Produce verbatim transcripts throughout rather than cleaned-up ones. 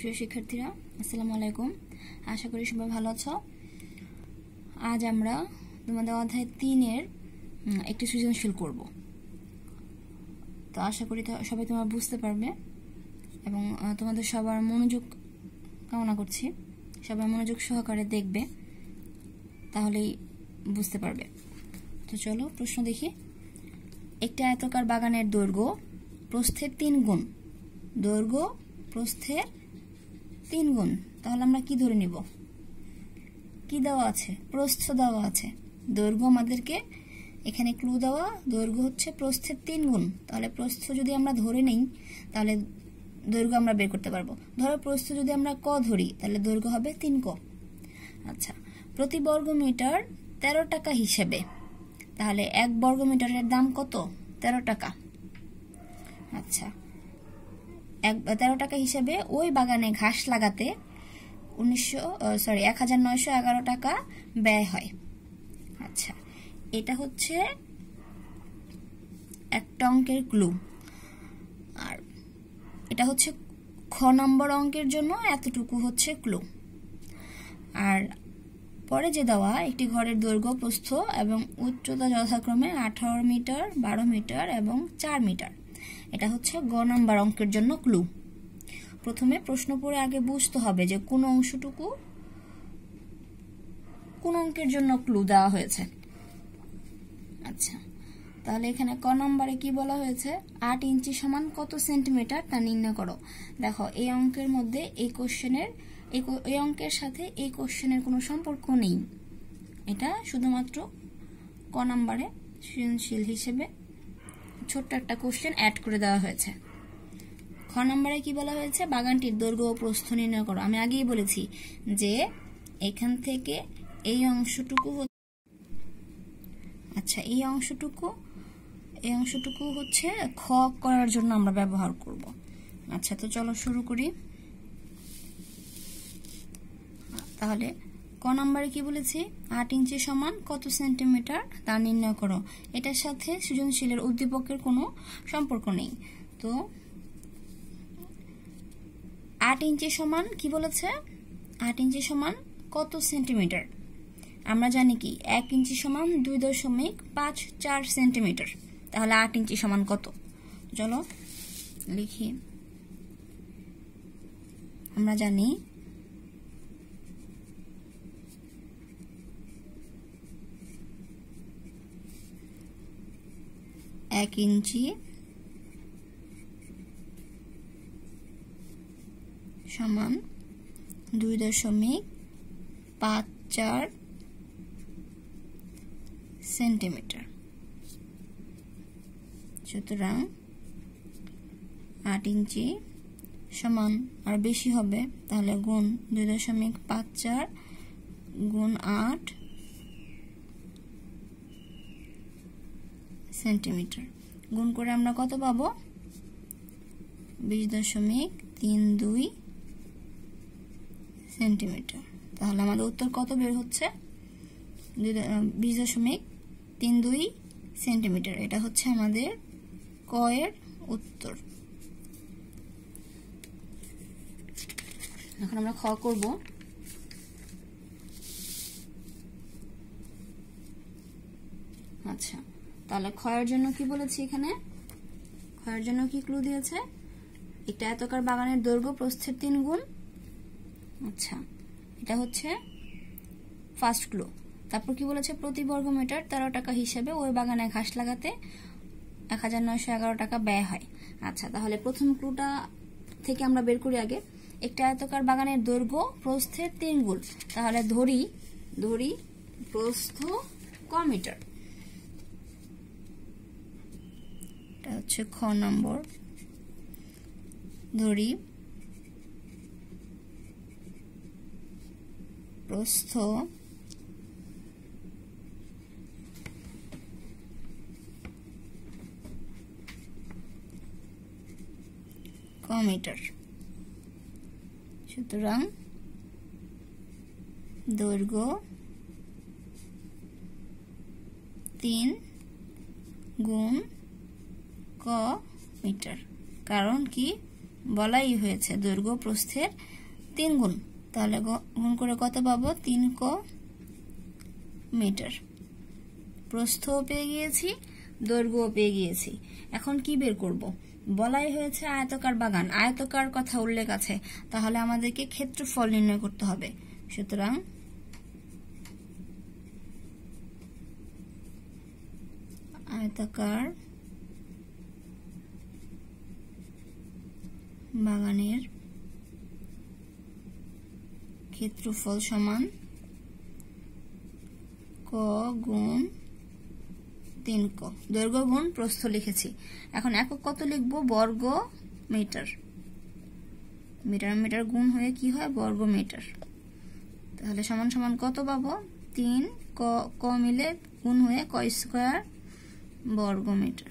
প্রিয় শিক্ষার্থীরা, আসসালামু আলাইকুম। আশা করি সবাই ভালো আছো। আজ আমরা তোমাদের অধ্যায় তিনের একটি সৃজনশীল করব। তো আশা করি সবাই তোমরা বুঝতে পারবে এবং তোমাদের সবার মনোযোগ কামনা করছি। সবাই মনোযোগ সহকারে দেখবে, তাহলেই বুঝতে পারবে। তো চলো প্রশ্ন দেখি। একটি আয়তাকার বাগানের দৈর্ঘ্য প্রস্থের তিন গুণ। দৈর্ঘ্য প্রস্থের তিন গুণ, তাহলে আমরা কি ধরে নিব? কি দেওয়া আছে? প্রস্থ দেওয়া আছে। দৈর্ঘ্য আমাদেরকে এখানে ক্লু দেওয়া, দৈর্ঘ্য হচ্ছে প্রস্থের তিন গুণ। তাহলে প্রস্থ যদি আমরা ধরে নেই, তাহলে দৈর্ঘ্য আমরা বের করতে পারবো। ধরো প্রস্থ যদি আমরা ক ধরি, তাহলে দৈর্ঘ্য হবে তিন ক। আচ্ছা, প্রতি বর্গ মিটার তেরো টাকা হিসেবে, তাহলে এক বর্গ মিটারের দাম কত? তেরো টাকা। আচ্ছা, এক তেরো টাকা হিসেবে ওই বাগানে ঘাস লাগাতে উনিশশো সরি এক হাজার নয়শো এগারো টাকা ব্যয় হয়। আচ্ছা, এটা হচ্ছে একটা অঙ্কের ক্লু, আর এটা হচ্ছে খ নম্বর অঙ্কের জন্য এতটুকু হচ্ছে ক্লু। আর পরে যে দেওয়া একটি ঘরের দৈর্ঘ্য, প্রস্থ এবং উচ্চতা যথাক্রমে আঠারো মিটার, বারো মিটার এবং চার মিটার, এটা হচ্ছে গ নম্বর অঙ্কের জন্য ক্লু। প্রথমে প্রশ্ন পড়ে আগে বুঝতে হবে যে কোন অংশটুকু কোন অঙ্কের জন্য ক্লু দেওয়া হয়েছে। আচ্ছা, তাহলে এখানে ক নম্বরে কি বলা হয়েছে? আট ইঞ্চি সমান কত সেন্টিমিটার তা নির্ণয় করো। দেখো, এই অঙ্কের মধ্যে এই কোশ্চেনের এই অঙ্কের সাথে এই কোশ্চেনের কোনো সম্পর্ক নেই। এটা শুধুমাত্র ক নম্বরে সৃজনশীল হিসেবে ছোট্ট একটা কোশ্চেন অ্যাড করে দেওয়া হয়েছে। খ নম্বরে কি বলা হয়েছে? বাগানটির দৈর্ঘ্য ও প্রস্থ নির্ণয় করো। আমি আগেই বলেছি যে এখান থেকে এই অংশটুকু, আচ্ছা এই অংশটুকু এই অংশটুকু হচ্ছে খ করার জন্য আমরা ব্যবহার করব। আচ্ছা, তো চলো শুরু করি। তাহলে ক নম্বরে কি বলেছি? আট ইঞ্চি সমান কত সেন্টিমিটার তা নির্ণয় করো। এটার সাথে সৃজনশীলের উদ্দীপকের কোনো সম্পর্ক নেই। তো আট ইঞ্চি সমান কি বলেছে? আট ইঞ্চি সমান কত সেন্টিমিটার? আমরা জানি কি এক ইঞ্চি সমান দুই দশমিক পাঁচ চার সেন্টিমিটার। তাহলে আট ইঞ্চি সমান কত? চলো লিখি। আমরা জানি এক ইঞ্চি সমান দুই দশমিক পাঁচ চার সেন্টিমিটার। সুতরাং আট ইঞ্চি সমান আর বেশি হবে, তাহলে গুণ দুই দশমিক পাঁচ চার গুণ আট সেন্টিমিটার। গুণ করে আমরা কত পাবো? বিশ দশমিক তিন দুই সেন্টিমিটার। তাহলে আমাদের উত্তর কত বের হচ্ছে? বিশ দশমিক তিন দুই সেন্টিমিটার। এটা হচ্ছে আমাদের ক এর উত্তর। এখন আমরা খ করব। আচ্ছা, তাহলে ক্ষয়ের জন্য কি বলেছি? এখানে ক্ষয়ের জন্য কি ক্লু দিয়েছে? একটা আয়তাকার বাগানের দৈর্ঘ্য প্রস্থের তিন গুণ। আচ্ছা, এটা হচ্ছে ফার্স্ট ক্লু। তারপর কি বলেছে? প্রতি বর্গ মিটার তেরো টাকা হিসেবে ওই বাগানে ঘাস লাগাতে এক হাজার নয়শো এগারো টাকা ব্যয় হয়। আচ্ছা, তাহলে প্রথম ক্লুটা থেকে আমরা বের করি আগে। একটা আয়তাকার বাগানের দৈর্ঘ্য প্রস্থের তিন গুণ, তাহলে ধরি ধরি প্রস্থ ক মিটার। এটা হচ্ছে খ নম্বর। ধরি প্রস্থ ক মিটার। সুতরাং দৈর্ঘ্য তিন গুণ ক মিটার। কারণ কি? বলাই হয়েছে দৈর্ঘ্য প্রস্থের তিন গুণ, তাহলে গুণ করে কত পাবো? তিন ক মিটার। প্রস্থও পেয়ে গিয়েছি, দৈর্ঘ্যও পেয়ে গিয়েছি। এখন কি বের করব? বলাই হয়েছে আয়তকার বাগান, আয়তকার কথা উল্লেখ আছে, তাহলে আমাদেরকে ক্ষেত্রফল নির্ণয় করতে হবে। সুতরাং আয়তাকার বাগানের ক্ষেত্রফল সমান ক গুণ তিন ক, দৈর্ঘ্য গুণ প্রস্থ লিখেছি। এখন একক কত লিখবো? বর্গ মিটার। মিটার মিটার গুণ হয়ে কি হয়? বর্গ মিটার। তাহলে সমান সমান কত পাবো? তিন ক ক মিলে গুণ হয়ে ক স্কয়ার বর্গ মিটার।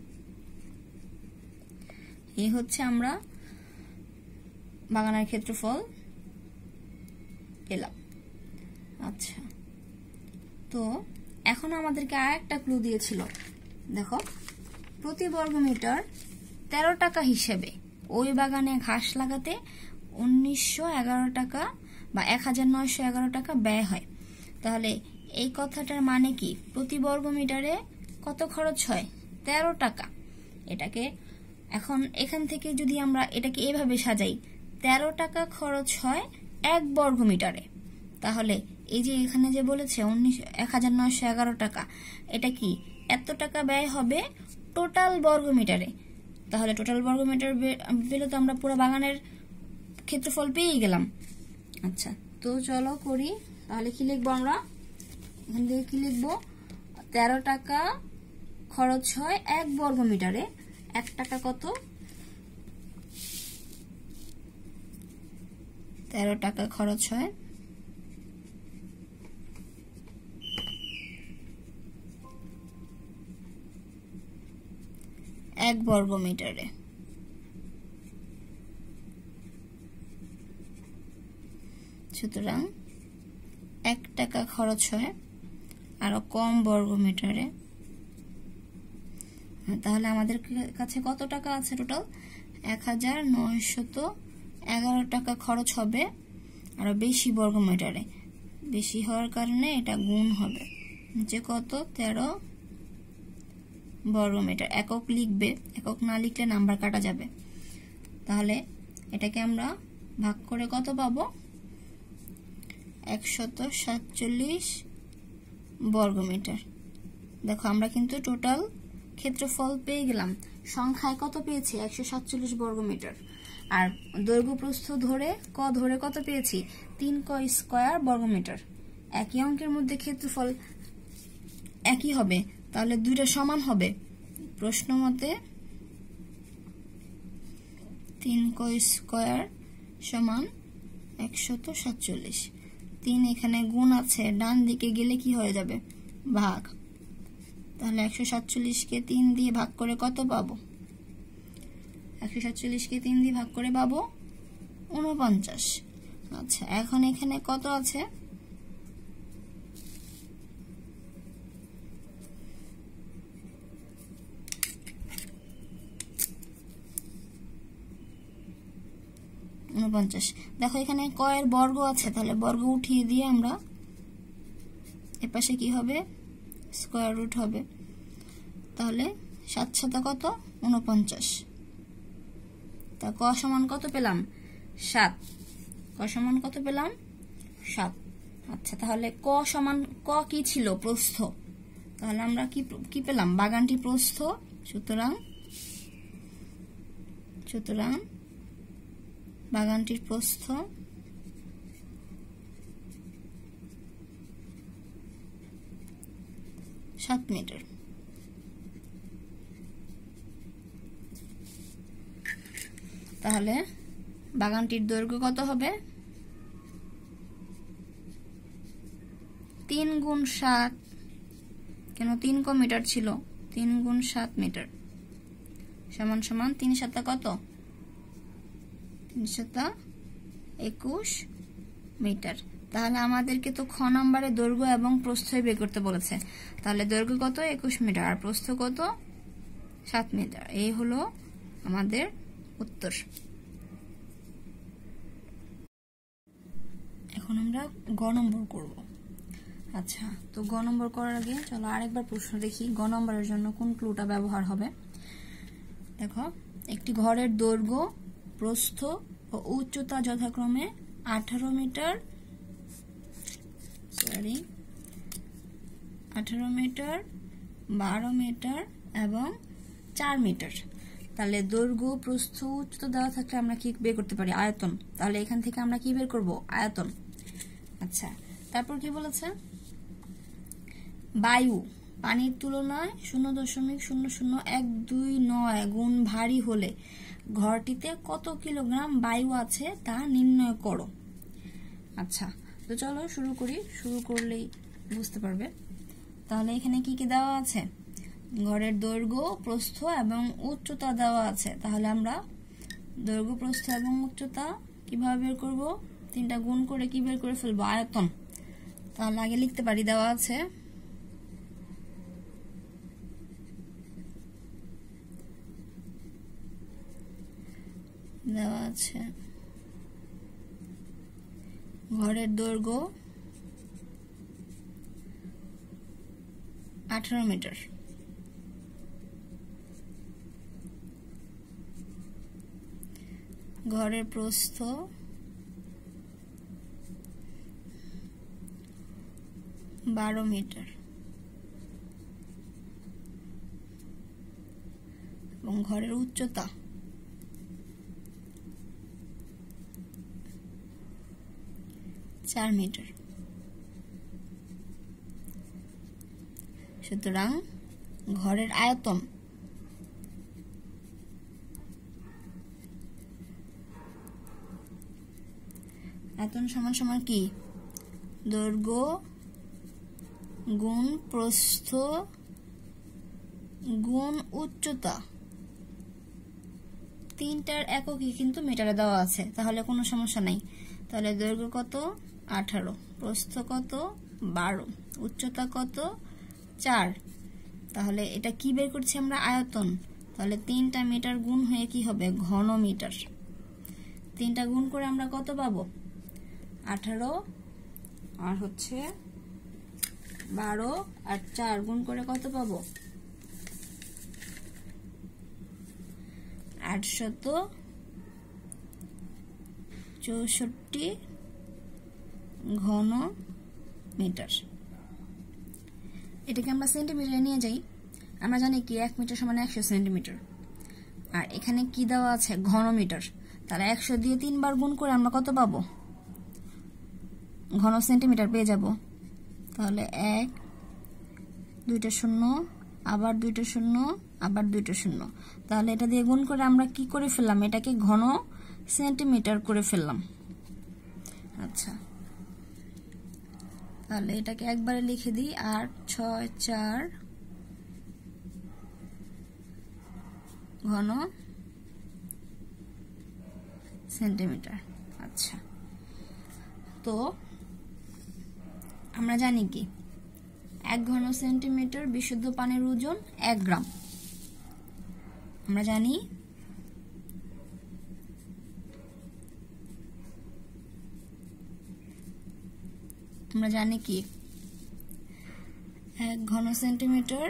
এই হচ্ছে আমরা বাগানের ক্ষেত্রফল পেলাম। আচ্ছা, তো এখন আমাদেরকে আর একটা ক্লু দিয়েছিল। দেখো, প্রতি বর্গ মিটার তেরো টাকা হিসেবে ওই বাগানে ঘাস লাগাতে উনিশশো এগারো টাকা বা এক হাজার নয়শো এগারো টাকা ব্যয় হয়। তাহলে এই কথাটার মানে কি? প্রতি বর্গ মিটারে কত খরচ হয়? তেরো টাকা। এটাকে এখন এখান থেকে যদি আমরা এটাকে এভাবে সাজাই, তেরো টাকা খরচ হয় এক বর্গ মিটারে, তাহলে এই যে এখানে যে বলেছে উনিশ এক হাজার নয়শো এগারো টাকা, এটা কি এত টাকা ব্যয় হবে টোটাল বর্গ মিটারে। তাহলে টোটাল বর্গ মিটার পেলে তো আমরা পুরো বাগানের ক্ষেত্রফল পেয়ে গেলাম। আচ্ছা, তো চলো করি। তাহলে কি লিখবো আমরা? এখান থেকে কি লিখবো? তেরো টাকা খরচ হয় এক বর্গ মিটারে। এক টাকা কত? তেরো টাকা খরচ হয় এক বর্গ মিটারে। সুতরাং এক টাকা খরচ হয় আরো কম বর্গ মিটারে। তাহলে আমাদের কাছে কত টাকা আছে? টোটাল এক হাজার নয়শত এগারো টাকা খরচ হবে আরো বেশি বর্গ মিটারে। বেশি হওয়ার কারণে এটা গুণ হবে, নিচে কত? তেরো বর্গ মিটার। একক লিখবে, একক না লিখলে নাম্বার কাটা যাবে। তাহলে এটাকে আমরা ভাগ করে কত পাবো? একশত সাতচল্লিশ বর্গ মিটার। দেখো, আমরা কিন্তু টোটাল ক্ষেত্রফল পেয়ে গেলাম। সংখ্যায় কত পেয়েছি? একশো সাতচল্লিশ বর্গ মিটার। আর দৈর্ঘ্য প্রস্থ ধরে ক ধরে কত পেয়েছি? তিন ক স্কয়ার বর্গ মিটার। একই অঙ্কের মধ্যে ক্ষেত্রফল একই হবে, তাহলে দুইটা সমান হবে। প্রশ্ন মতে তিন ক স্কয়ার সমান একশত সাতচল্লিশ। তিন এখানে গুণ আছে, ডান দিকে গেলে কি হয়ে যাবে? ভাগ। তাহলে একশো সাতচল্লিশ কে তিন দিয়ে ভাগ করে কত পাবো? একশো সাতচল্লিশ কে তিন দিয়ে ভাগ করে পাবো উনপঞ্চাশ। আচ্ছা, এখন এখানে কত আছে? উনপঞ্চাশ। দেখো, এখানে ক এর বর্গ আছে, তাহলে বর্গ উঠিয়ে দিয়ে আমরা এপাশে কি হবে? স্কয়ার রুট হবে। তাহলে সাত সাতা কত? উনপঞ্চাশ। তা ক সমান কত পেলাম? সাত। ক সমান কত পেলাম? সাত। আচ্ছা, তাহলে ক সমান ক কি ছিল? প্রস্থ। তাহলে আমরা কি কি পেলাম? বাগানটি প্রস্থ। সুতরাং সুতরাং বাগানটির প্রস্থ সাত মিটার। তাহলে বাগানটির দৈর্ঘ্য কত হবে? তিন গুণ সাত, কেন তিন ক মিটার ছিল, তিন গুণ সাত মিটার সমান সমান তিন সাতা কত? তিন সাতা একুশ মিটার। তাহলে আমাদেরকে তো খ নম্বরে দৈর্ঘ্য এবং প্রস্থ বের করতে বলেছে। তাহলে দৈর্ঘ্য কত? একুশ মিটার, আর প্রস্থ কত? সাত মিটার। এই হলো আমাদের উত্তর। এখন আমরা গ নম্বর করব। আচ্ছা, তো গ নম্বর করার আগে চলো আরেকবার প্রশ্ন দেখি গ নম্বরের জন্য কোন ক্লুটা ব্যবহার হবে। দেখো, একটি ঘরের দৈর্ঘ্য, প্রস্থ ও উচ্চতা যথাক্রমে আঠারো মিটার সরি আঠারো মিটার, বারো মিটার এবং চার মিটার। তাহলে দৈর্ঘ্য, প্রস্থ, উচ্চতা দেওয়া থাকলে আমরা কি বের করতে পারি? আয়তন। তাহলে এখান থেকে আমরা কি বের করব? আয়তন। আচ্ছা, তারপর কি বলেছে? বায়ু পানির তুলনায় শূন্য দশমিক শূন্য শূন্য এক দুই নয় গুণ ভারী হলে ঘরটিতে কত কিলোগ্রাম বায়ু আছে তা নির্ণয় করো। আচ্ছা, তো চলো শুরু করি। শুরু করলেই বুঝতে পারবে। তাহলে এখানে কি কি দেওয়া আছে? ঘরের দৈর্ঘ্য, প্রস্থ এবং উচ্চতা দেওয়া আছে। তাহলে আমরা দৈর্ঘ্য, প্রস্থ এবং উচ্চতা কিভাবে বের করব? তিনটা গুণ করে কি বের করে ফেলবো? আয়তন। তাহলে আগে লিখতে পারি, দেওয়া আছে দেওয়া আছে ঘরের দৈর্ঘ্য আঠারো মিটার, ঘরের প্রস্থ বারো মিটার এবং ঘরের উচ্চতা চার মিটার। সুতরাং ঘরের আয়তন আয়তন সমান সমান কি? দৈর্ঘ্য গুণ প্রস্থ গুণ উচ্চতা। তিনটার এককই কিন্তু মিটারে দেওয়া আছে, তাহলে কোনো সমস্যা নাই। তাহলে দৈর্ঘ্য কত? আঠারো, প্রস্থ কত? বারো, উচ্চতা কত? চার। তাহলে এটা কি বের করছি আমরা? আয়তন। তাহলে তিনটা মিটার গুণ হয়ে কি হবে? ঘন মিটার। তিনটা গুণ করে আমরা কত পাবো? আঠারো আর হচ্ছে বারো আর চার গুণ করে কত পাবো? আটশত চৌষট্টি ঘন মিটার। এটাকে আমরা সেন্টিমিটারে নিয়ে যাই। আমরা জানি কি এক মিটার সমান একশো সেন্টিমিটার। আর এখানে কি দেওয়া আছে? ঘন মিটার। তাহলে একশো দিয়ে তিনবার গুণ করে আমরা কত পাবো? ঘন সেন্টিমিটার পেয়ে যাব। তাহলে এক, দুইটা শূন্য, আবার দুইটা শূন্য, আবার দুইটা শূন্য। তাহলে এটা দিয়ে গুণ করে আমরা কি করে ফেললাম? এটাকে ঘন সেন্টিমিটার করে ফেললাম। আচ্ছা, তাহলে এটাকে একবারে লিখে দিই, আট ছয় চার ঘন সেন্টিমিটার। আচ্ছা, তো আমরা জানি কি এক ঘন সেন্টিমিটার বিশুদ্ধ পানির ওজন এক গ্রাম। আমরা জানি আমরা জানি কি এক ঘন সেন্টিমিটার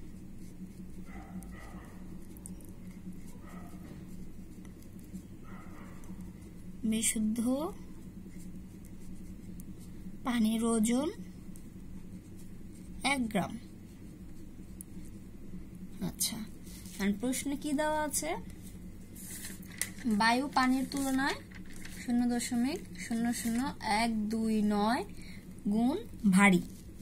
বিশুদ্ধ পানির ওজন এক গ্রাম। আচ্ছা, আর প্রশ্নে কি দেওয়া আছে? বায়ু পানির তুলনায় শূন্য দশমিক শূন্য শূন্য এক দুই নয় গুণ ভারী।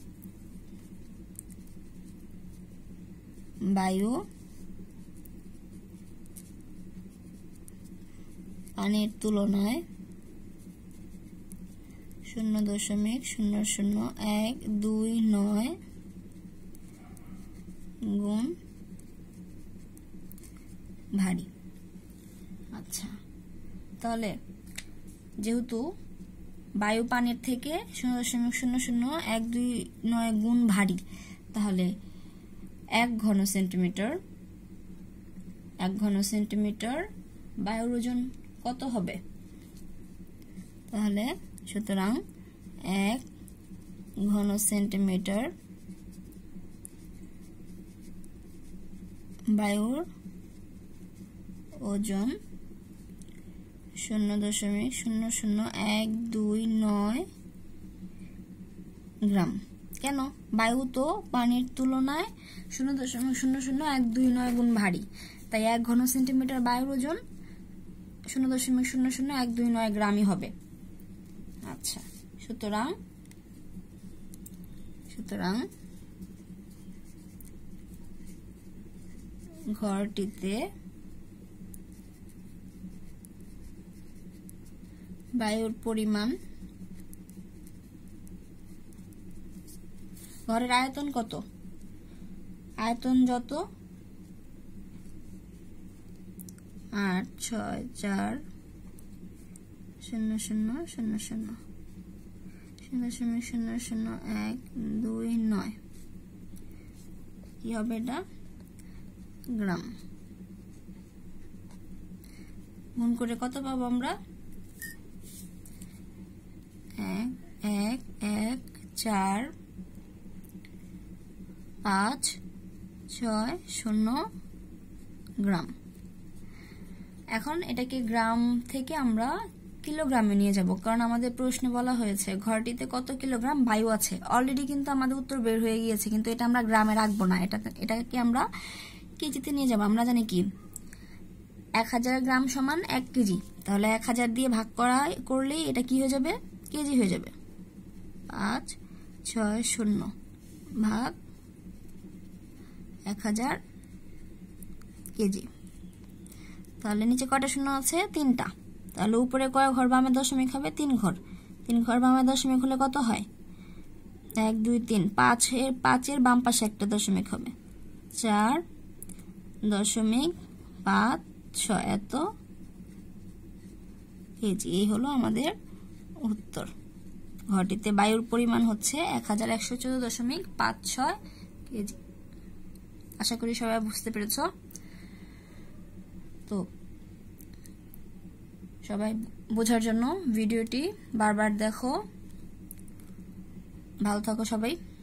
বায়ু পানির তুলনায় শূন্য দশমিক শূন্য শূন্য এক দুই নয় গুণ ভারী। আচ্ছা, তাহলে যেহেতু বায়ু পানির থেকে শূন্য দশমিক শূন্য শূন্য এক দুই নয় গুণ ভারী, তাহলে এক ঘন সেন্টিমিটার এক ঘন সেন্টিমিটার বায়ুর ওজন কত হবে? তাহলে সুতরাং এক ঘন সেন্টিমিটার বায়ুর ওজন শূন্য দশমিক শূন্য শূন্য এক দুই নয় গ্রাম। কেন? বায়ু তো পানির তুলনায় শূন্য দশমিক শূন্য শূন্য এক দুই নয় গুণ ভারী, তাই এক ঘন সেন্টিমিটার বায়ুর ওজন শূন্য দশমিক শূন্য শূন্য এক দুই নয় গ্রামই হবে। আচ্ছা, সুতরাং সুতরাং ঘরটিতে বায়ুর পরিমাণ, ঘরের আয়তন কত? আয়তন যত আট ছয় চার শূন্য শূন্য শূন্য শূন্য শূন্য দশমিক শূন্য শূন্য এক দুই নয়, কি হবে এটা? গ্রাম। গুণ করে কত পাবো আমরা? এক এক এক চার পাঁচ ছয় শূন্য গ্রাম। এখন এটাকে গ্রাম থেকে আমরা কিলোগ্রামে নিয়ে যাব, কারণ আমাদের প্রশ্নে বলা হয়েছে ঘরটিতে কত কিলোগ্রাম বায়ু আছে। অলরেডি কিন্তু আমাদের উত্তর বের হয়ে গিয়েছে, কিন্তু এটা আমরা গ্রামে রাখবো না, এটা এটাকে আমরা কেজিতে নিয়ে যাব। আমরা জানি কি এক হাজার গ্রাম সমান এক কেজি, তাহলে এক হাজার দিয়ে ভাগ করা করলেই এটা কি হয়ে যাবে? কেজি হয়ে যাবে। পাঁচ ছয় শূন্য ভাগ এক হাজার কেজি। তাহলে নিচে কয়টা শূন্য আছে? তিনটা। তাহলে উপরে কয় ঘর বামে দশমিক হবে? তিন ঘর। তিন ঘর বামে দশমিক হলে কত হয়? এক দুই তিন। পাঁচের পাঁচের বাম পাশে একটা দশমিক হবে। চার দশমিক পাঁচ ছয় এত কেজি। এই হলো আমাদের উত্তর। ঘরটিতে বায়ুর পরিমাণ হচ্ছে এক হাজার একশো চোদ্দ দশমিক পাঁচ ছয় কেজি। আশা করি সবাই বুঝতে পেরেছ। তো সবাই বোঝার জন্য ভিডিওটি বারবার দেখো। ভালো থাকো সবাই।